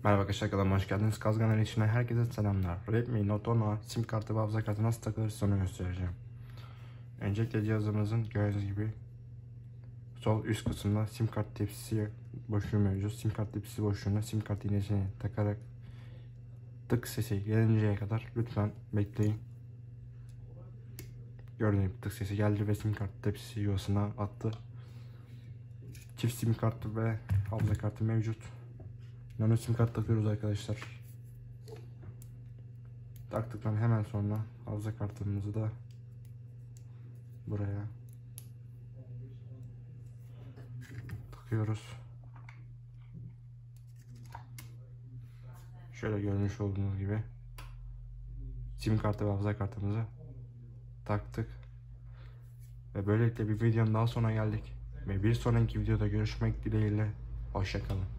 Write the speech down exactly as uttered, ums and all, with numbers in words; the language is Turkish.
Merhaba arkadaşlar, kanalıma hoş geldiniz. Kazganlar içine herkese selamlar. Redmi Note on sim kartı ve hafıza kartı nasıl takılır onu göstereceğim. Öncelikle cihazımızın gördüğünüz gibi sol üst kısımda sim kart tepsisi boşluğu mevcut. Sim kart tepsisi boşluğuna sim kart iğnesini takarak tık sesi gelinceye kadar lütfen bekleyin. Gördüğünüz gibi tık sesi geldi ve sim kart tepsisi yuvasına attı. Çift sim kartı ve hafıza kartı mevcut. Nano sim kart takıyoruz arkadaşlar. Taktıktan hemen sonra hafıza kartımızı da buraya takıyoruz. Şöyle görmüş olduğunuz gibi sim kartı ve hafıza kartımızı taktık. Ve böylelikle bir videonun daha sonuna geldik. Ve bir sonraki videoda görüşmek dileğiyle. Hoşça kalın.